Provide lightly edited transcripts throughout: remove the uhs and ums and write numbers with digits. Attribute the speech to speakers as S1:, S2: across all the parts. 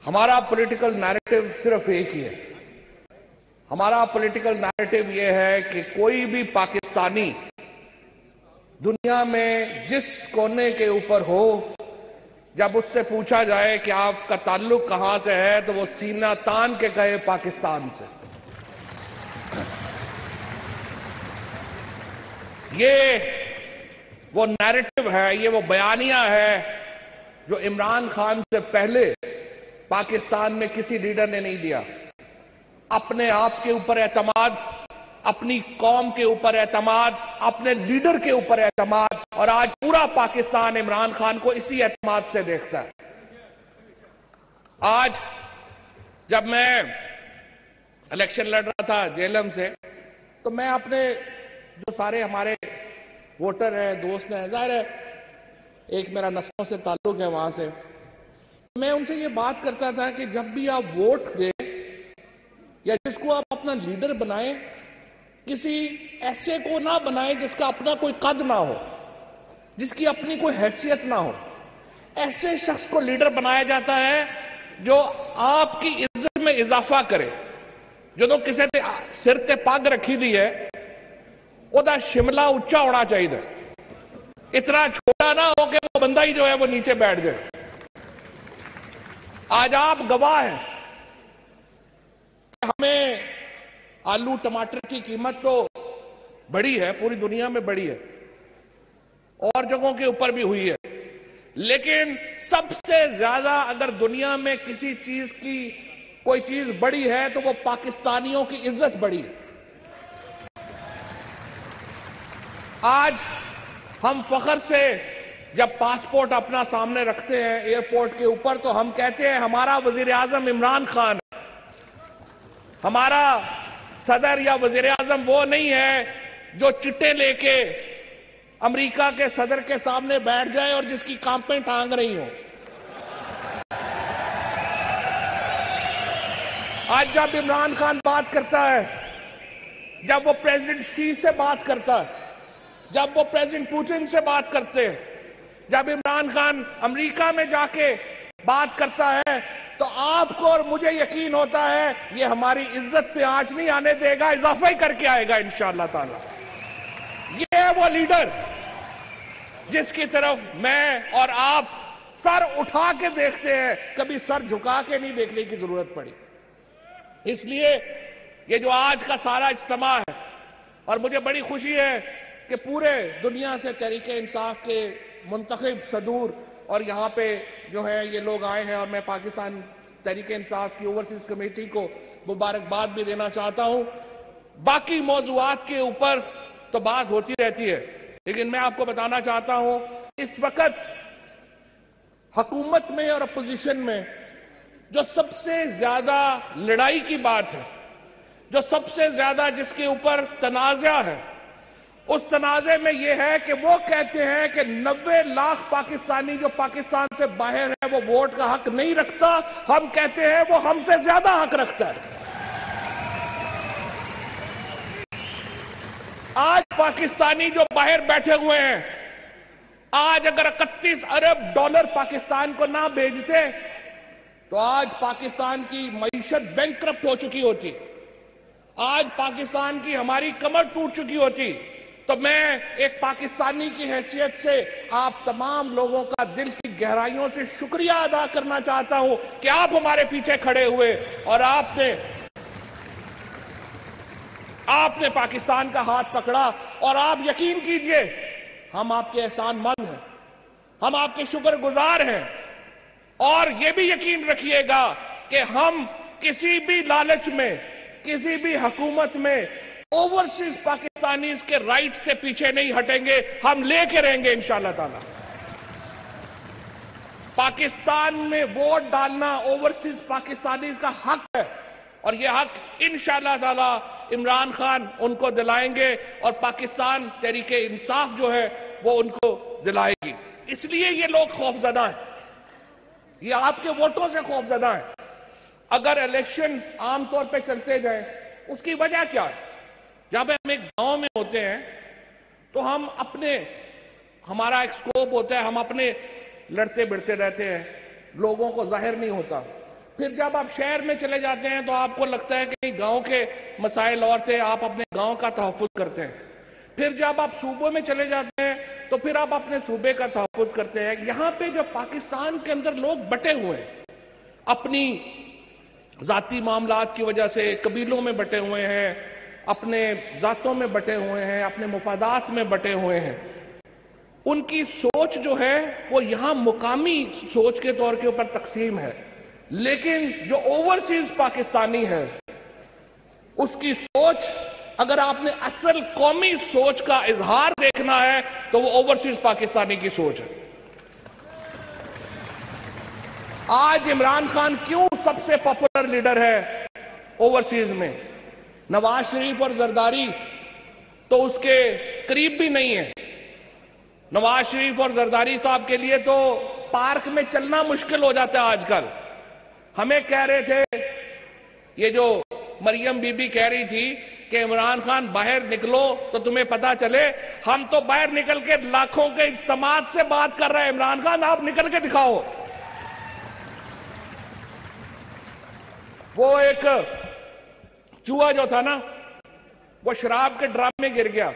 S1: हमारा political narrative सिर्फ एक ही है। हमारा पॉलिटिकल नैरेटिव यह है कि कोई भी पाकिस्तानी दुनिया में जिस कोने के ऊपर हो, जब उससे पूछा जाए कि आपका ताल्लुक कहां से है, तो वो सीना तान के कहे पाकिस्तान से। ये वो नैरेटिव है, ये वो बयानिया है जो इमरान खान से पहले पाकिस्तान में किसी लीडर ने नहीं दिया। अपने आप के ऊपर एतमाद, अपनी कौम के ऊपर एतमाद, अपने लीडर के ऊपर एतमाद, और आज पूरा पाकिस्तान इमरान खान को इसी एतमाद से देखता है। आज जब मैं इलेक्शन लड़ रहा था जेलम से, तो मैं अपने जो सारे हमारे वोटर हैं, दोस्त हैं, जाहिर है एक मेरा नस्लों से ताल्लुक है वहां से, मैं उनसे ये बात करता था कि जब भी आप वोट दें या जिसको आप अपना लीडर बनाएं, किसी ऐसे को ना बनाएं जिसका अपना कोई कद ना हो, जिसकी अपनी कोई हैसियत ना हो। ऐसे शख्स को लीडर बनाया जाता है जो आपकी इज्जत में इजाफा करे। जो किसी ने सिर ते पग रखी दी है, ओदा शिमला उच्चा होना चाहिए, इतना छोटा ना हो कि वो बंदा ही जो है वो नीचे बैठ जाए। आज आप गवाह हैं, हमें आलू टमाटर की कीमत तो बढ़ी है, पूरी दुनिया में बढ़ी है, और जगहों के ऊपर भी हुई है, लेकिन सबसे ज्यादा अगर दुनिया में किसी चीज की कोई चीज बढ़ी है तो वो पाकिस्तानियों की इज्जत बढ़ी है। आज हम फख्र से जब पासपोर्ट अपना सामने रखते हैं एयरपोर्ट के ऊपर, तो हम कहते हैं हमारा वजीर आजम इमरान खान है। हमारा सदर या वजीर आजम वो नहीं है जो चिट्टे लेके अमेरिका के सदर के सामने बैठ जाए और जिसकी कांपें टांग रही हो। आज जब इमरान खान बात करता है, जब वो प्रेसिडेंट शी से बात करता है, जब वो प्रेसिडेंट पुतिन से बात करते हैं, जब इमरान खान अमेरिका में जाके बात करता है, तो आपको और मुझे यकीन होता है ये हमारी इज्जत पे आंच नहीं आने देगा, इजाफा ही करके आएगा इंशाअल्लाह ताला। ये है वो लीडर जिसकी तरफ मैं और आप सर उठा के देखते हैं, कभी सर झुका के नहीं देखने की जरूरत पड़ी। इसलिए ये जो आज का सारा इज्तिमा है, और मुझे बड़ी खुशी है कि पूरे दुनिया से तहरीके इंसाफ के मुंतखब सदूर और यहाँ पे जो है ये लोग आए हैं, और मैं पाकिस्तान तहरीके इंसाफ की ओवरसीज कमेटी को मुबारकबाद भी देना चाहता हूँ। बाकी मौजूआत के ऊपर तो बात होती रहती है, लेकिन मैं आपको बताना चाहता हूँ इस वक्त हुकूमत में और अपोजिशन में जो सबसे ज्यादा लड़ाई की बात है, जो सबसे ज्यादा जिसके ऊपर तनाज़ा है, उस तनाज़े में यह है कि वो कहते हैं कि 90 लाख पाकिस्तानी जो पाकिस्तान से बाहर है वो वोट का हक नहीं रखता। हम कहते हैं वो हमसे ज्यादा हक रखता है। आज पाकिस्तानी जो बाहर बैठे हुए हैं, आज अगर 31 अरब डॉलर पाकिस्तान को ना भेजते तो आज पाकिस्तान की मईशत बैंकक्रप्ट हो चुकी होती, आज पाकिस्तान की हमारी कमर टूट चुकी होती। तो मैं एक पाकिस्तानी की हैसियत से आप तमाम लोगों का दिल की गहराइयों से शुक्रिया अदा करना चाहता हूं कि आप हमारे पीछे खड़े हुए और आपने पाकिस्तान का हाथ पकड़ा। और आप यकीन कीजिए हम आपके एहसानमंद हैं, हम आपके शुक्रगुजार हैं, और यह भी यकीन रखिएगा कि हम किसी भी लालच में, किसी भी हुकूमत में ओवरसीज पाकिस्तानीज के राइट से पीछे नहीं हटेंगे, हम लेके रहेंगे इंशाअल्लाह ताला। पाकिस्तान में वोट डालना ओवरसीज पाकिस्तानीज का हक है, और यह हक इंशाअल्लाह ताला इमरान खान उनको दिलाएंगे, और पाकिस्तान तहरीके इंसाफ जो है वो उनको दिलाएगी। इसलिए ये लोग खौफजदा हैं, ये आपके वोटों से खौफजदा हैं। अगर इलेक्शन आमतौर पे चलते जाए, उसकी वजह क्या है? जब हम एक गांव में होते हैं तो हम हमारा एक स्कोप होता है, हम अपने लड़ते भिड़ते रहते हैं, लोगों को जाहिर नहीं होता। फिर जब आप शहर में चले जाते हैं तो आपको लगता है कि गांव के मसाइल और थे, आप अपने गांव का तहफ्फुज करते हैं। फिर जब आप सूबों में चले जाते हैं तो फिर आप अपने सूबे का तहफ्फुज करते हैं। यहां पे जो पाकिस्तान के अंदर लोग बटे हुए हैं, अपनी जाती मामलात की वजह से कबीलों में बटे हुए हैं, अपने जातों में बटे हुए हैं, अपने मुफादात में बटे हुए हैं, उनकी सोच जो है वो यहां मुकामी सोच के तौर के ऊपर तकसीम है। लेकिन जो ओवरसीज पाकिस्तानी है उसकी सोच, अगर आपने असल कौमी सोच का इजहार देखना है तो वो ओवरसीज पाकिस्तानी की सोच है। आज इमरान खान क्यों सबसे पॉपुलर लीडर है ओवरसीज में? नवाज शरीफ और जरदारी तो उसके करीब भी नहीं है। नवाज शरीफ और जरदारी साहब के लिए तो पार्क में चलना मुश्किल हो जाता है आजकल। हमें कह रहे थे, ये जो मरियम बीबी कह रही थी कि इमरान खान बाहर निकलो तो तुम्हें पता चले, हम तो बाहर निकल के लाखों के इज्तिमात से बात कर रहे हैं। इमरान खान आप निकल के दिखाओ। वो एक चूहा जो था ना, वो शराब के ड्रम में गिर गया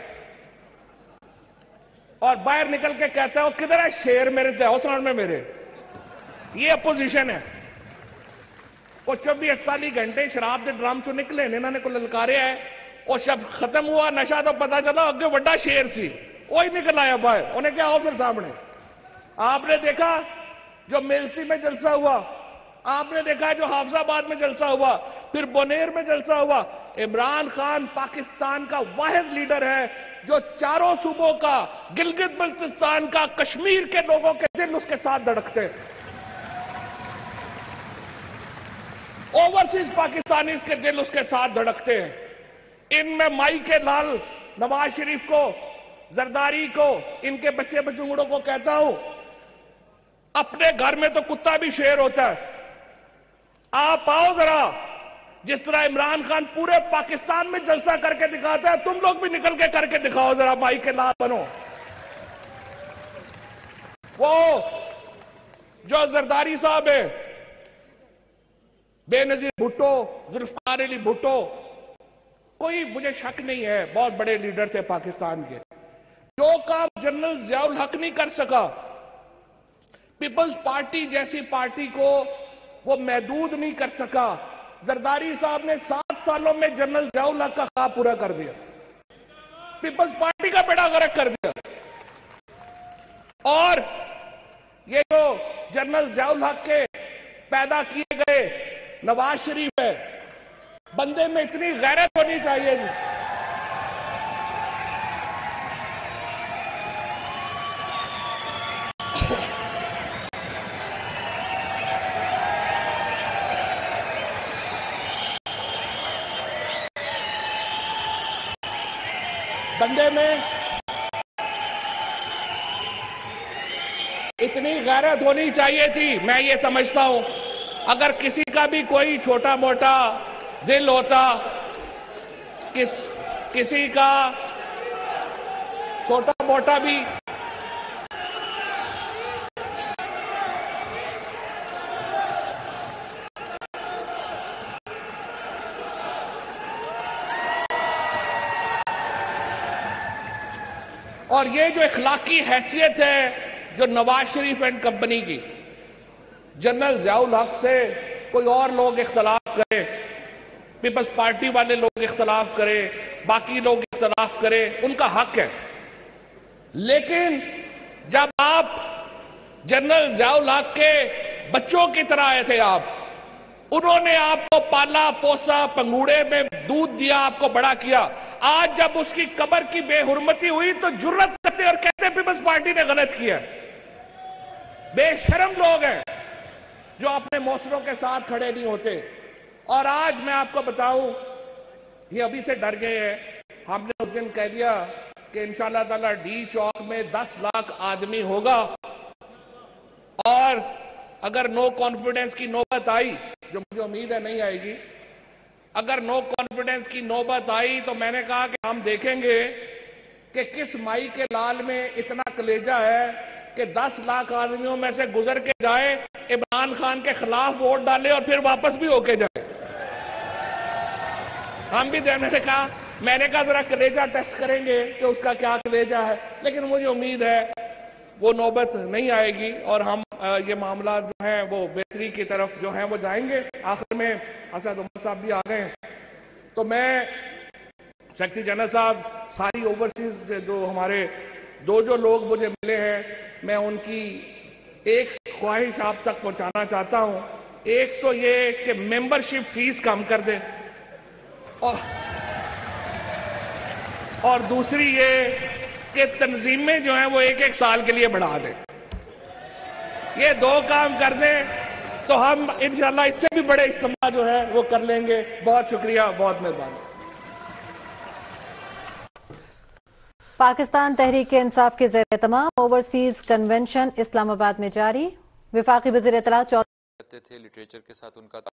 S1: और बाहर निकल के कहता है, वो किधर है शेर मेरे हौसला में मेरे। ये अपोजिशन है। वो 24-48 घंटे शराब के ड्रम चो निकले इन्होंने को ललकारे है, और जब खत्म हुआ नशा तो पता चला अगे बड़ा शेर सी, वही निकल आया बाहर। उन्हें क्या हो फिर सामने। आपने देखा जो मेलसी में जलसा हुआ, आपने देखा जो हाफजाबाद में जलसा हुआ, फिर बोनेर में जलसा हुआ। इमरान खान पाकिस्तान का वाहिद लीडर है जो चारों सूबों का, गिलगित बल्तिस्तान का, कश्मीर के लोगों के दिल उसके साथ धड़कते हैं। ओवरसीज पाकिस्तानी के दिल उसके साथ धड़कते हैं। इनमें माई के लाल नवाज शरीफ को, जरदारी को, इनके बच्चे बचुंगड़ों को कहता हूं, अपने घर में तो कुत्ता भी शेर होता है। आप आओ जरा, जिस तरह इमरान खान पूरे पाकिस्तान में जलसा करके दिखाता है, तुम लोग भी निकल के करके दिखाओ जरा, माई के लाल बनो। वो जो जरदारी साहब है, बेनजीर भुट्टो, जुल्फिकार अली भुट्टो, कोई मुझे शक नहीं है बहुत बड़े लीडर थे पाकिस्तान के। जो काम जनरल जियाउल हक नहीं कर सका, पीपल्स पार्टी जैसी पार्टी को वो महदूद नहीं कर सका, जरदारी साहब ने 7 सालों में जनरल जियाउल हक का ख्वाब पूरा कर दिया, पीपल्स पार्टी का बेड़ा गर्क कर दिया। और ये जो जनरल जियाउल हक के पैदा किए गए नवाज शरीफ है, बंदे में इतनी गैरत होनी चाहिए जी। बंदे में इतनी गैरत होनी चाहिए थी। मैं ये समझता हूं अगर किसी का भी कोई छोटा मोटा दिल होता, किसी का छोटा मोटा भी और ये जो इखलाकी हैसियत है जो नवाज शरीफ एंड कंपनी की, जनरल जियाउल हक से कोई और लोग इख्तलाफ करें, पीपल्स पार्टी वाले लोग इख्तलाफ करें, बाकी लोग इख्तलाफ करें, उनका हक है। लेकिन जब आप जनरल जियाउल हक के बच्चों की तरह आए थे, उन्होंने आपको पाला पोसा, पंगूड़े में दूध दिया, आपको बड़ा किया। आज जब उसकी कब्र की बेहुरमती हुई तो जुर्रत करते और कहते पीपल्स पार्टी ने गलत किया। बेशर्म लोग हैं जो अपने मौसरों के साथ खड़े नहीं होते। और आज मैं आपको बताऊं, ये अभी से डर गए हैं। हमने उस दिन कह दिया कि इंशाअल्लाह ताला डी चौक में 10 लाख आदमी होगा, और अगर नो कॉन्फिडेंस की नौबत आई, जो मुझे उम्मीद है नहीं आएगी, अगर नो कॉन्फिडेंस की नौबत आई तो मैंने कहा कि हम देखेंगे कि किस माई के लाल में इतना कलेजा है कि 10 लाख आदमियों में से गुजर के जाए, इमरान खान के खिलाफ वोट डाले और फिर वापस भी होके जाए। हम भी मैंने कहा जरा कलेजा टेस्ट करेंगे कि उसका क्या कलेजा है, लेकिन मुझे उम्मीद है वो नौबत नहीं आएगी और हम ये मामला जो है वो बेहतरी की तरफ जो है वो जाएंगे। आखिर में असद उमर साहब भी आ गए, तो मैं सेक्रेटरी जनरल साहब, सारी ओवरसीज जो हमारे जो लोग मुझे मिले हैं, मैं उनकी एक ख्वाहिश आप तक पहुंचाना चाहता हूं। एक तो ये कि मेंबरशिप फीस कम कर दें और दूसरी ये कि तंजीमें जो हैं वो एक साल के लिए बढ़ा दें। ये 2 काम कर दें तो हम इंशाल्लाह इससे भी बड़े इज्तिमा जो है वो कर लेंगे। बहुत शुक्रिया, बहुत मेहरबानी।
S2: पाकिस्तान तहरीक-ए-इंसाफ के ज़ेर तमाम ओवरसीज कन्वेंशन इस्लामाबाद में जारी। वफाकी वज़ीर इत्तलात थे लिटरेचर के साथ उनका